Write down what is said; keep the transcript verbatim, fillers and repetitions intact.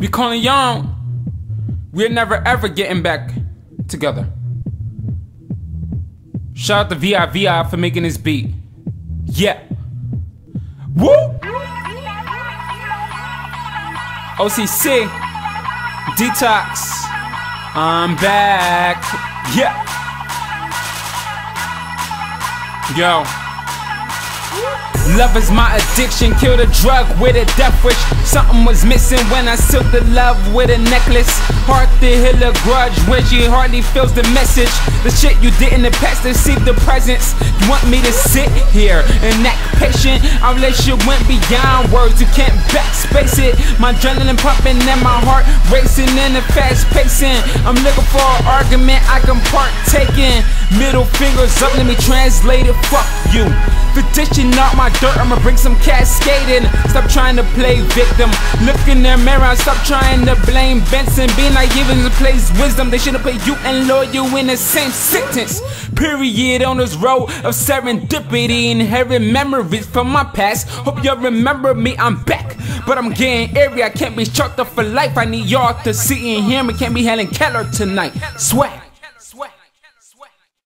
We Corleone. We're never ever getting back together. Shout out to V I V I for making this beat. Yeah. Woo! O C C. Detox. I'm back. Yeah. Yo. Love is my addiction, kill the drug with a deathwish. Something was missing when I sealed the love with a necklace. Heart to heal a grudge when she hardly feels the message. The shit you did in the past, deceive the presence. You want me to sit here and act patient? Our relationship went beyond words, you can't backspace it. My adrenaline pumping and my heart racing in the fast pacing. I'm looking for an argument I can partake in. Middle fingers up, let me translate it, fuck you. For dishing out my dirt, I'ma bring some cascading. Stop trying to play victim. Look in their mirror, stop trying to blame Benson. Being naive in place wisdom. They should've put you and loyal in the same sentence. Period on this road of serendipity. Inherit memories from my past. Hope y'all remember me, I'm back. But I'm getting eerie, I can't be choked up for life. I need y'all to see and hear me. Can't be Helen Keller tonight. Swag.